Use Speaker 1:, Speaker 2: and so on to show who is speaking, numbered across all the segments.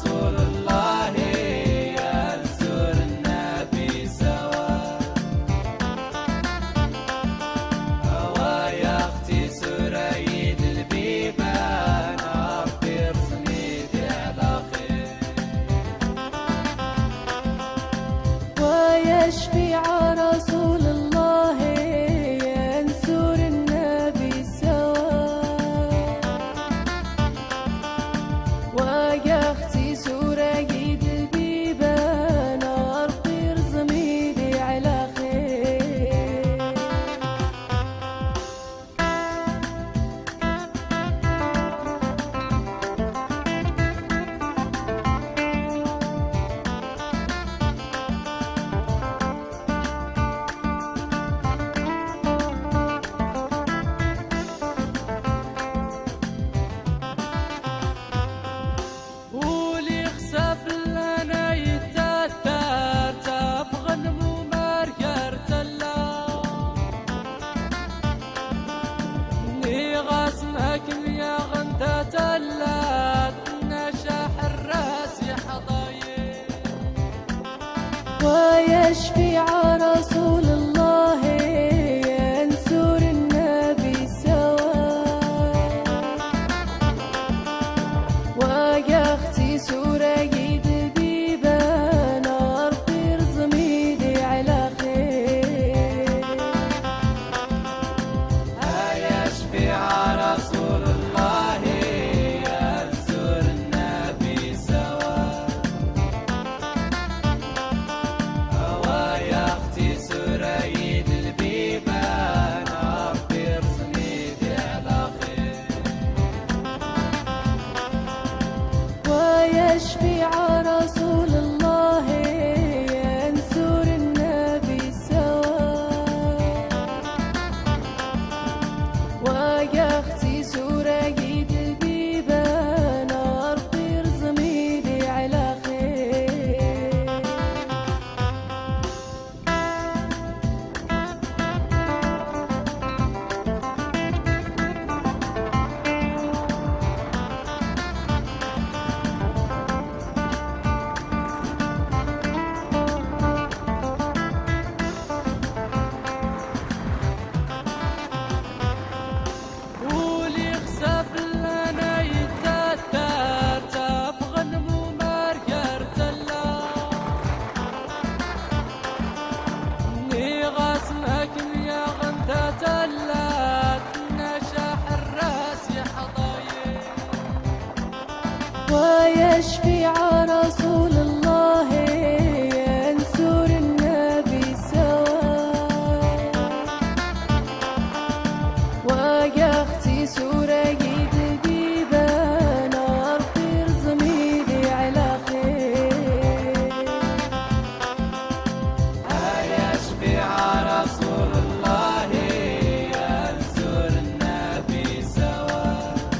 Speaker 1: رسول الله ينصر النبي سوا. يا اختي سريد البيبان ربي ارسليدي على خير.
Speaker 2: ويشفيع رسول الله ينصر النبي سوا. ويا اختي سريد البيبان ربي ارسليدي على خير.
Speaker 1: ولي خسف لنا يتاتار تبغى نمو مريار تلا ني غاسمك يا غنتا تلا نشاح الراس حضاير.
Speaker 2: ويشفيع رسول الله ينصر النبي سوا. ويا اختي سريد البيبان ربي ارسميدي على خير.
Speaker 1: يشفيع رسول الله ينصر النبي سوا. ويا اختي سريد البيبان ربي ارسليدي على خير.
Speaker 2: ويشفيع رسول الله ينصر النبي سوا. ويا اختي سريد البيبان ربي ارسميدي على خير.
Speaker 1: ولي خسف لنا يتاتار تبغى نمو مريار تلا ني غاسمك يا غنتا تلا نشاح الراس حضاير.
Speaker 2: ويشفيع رسول الله ينصر النبي سوا. ويا اختي سريد البيبان ربي ارسميدي على خير.
Speaker 1: يشفيع رسول الله ينصر النبي سوا.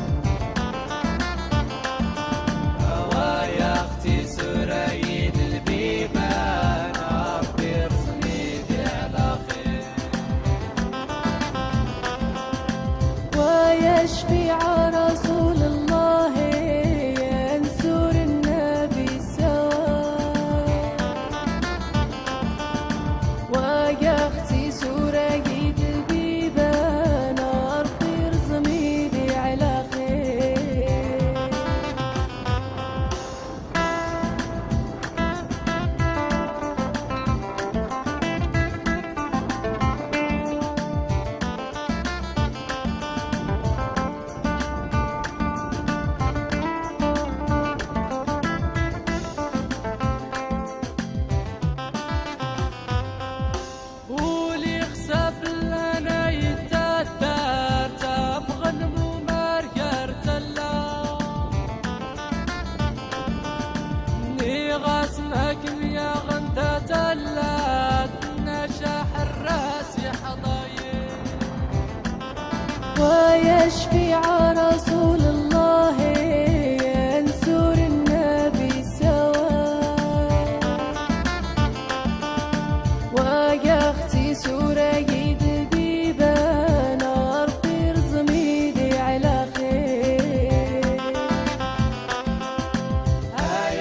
Speaker 1: ويا اختي سريد البيبان ربي ارسليدي على خير.
Speaker 2: ويشفيع رسول الله ينصر النبي سوا. ويا اختي سريد البيبان ربي ارسميدي على خير.
Speaker 1: ولي خسف لنا يتاتار تبغى نمو مريار تلا ني غاسمك يا غنتا تلا نشاح الراس حضاير.
Speaker 2: ويشفيع رسول الله ينصر النبي سوا. ويا اختي سريد البيبان ربي ارسميدي على خير.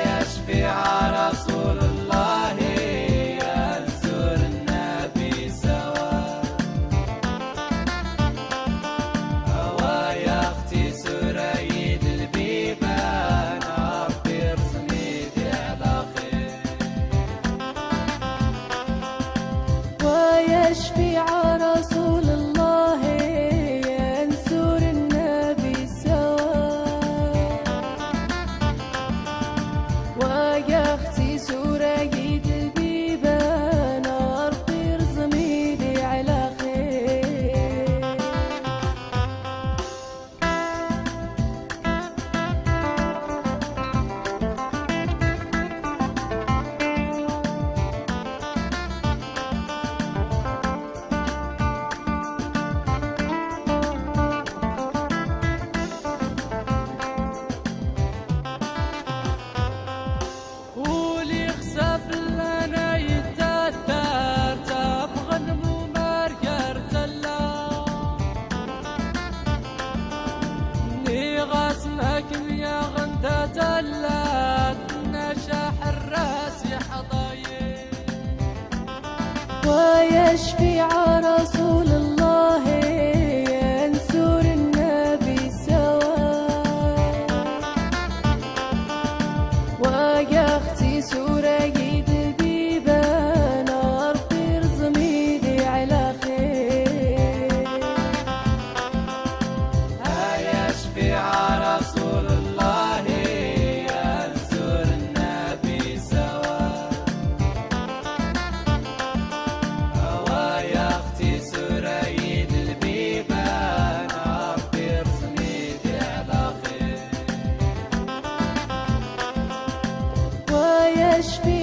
Speaker 2: ويشفي رسول الله ينصر النبي سوا ويختي سورة بيبان أرطير زميدي على خير
Speaker 1: يشفي رسول الله ينصر النبي سوا ويختي سريد البيبان أرطير زميدي على خير
Speaker 2: ويشفي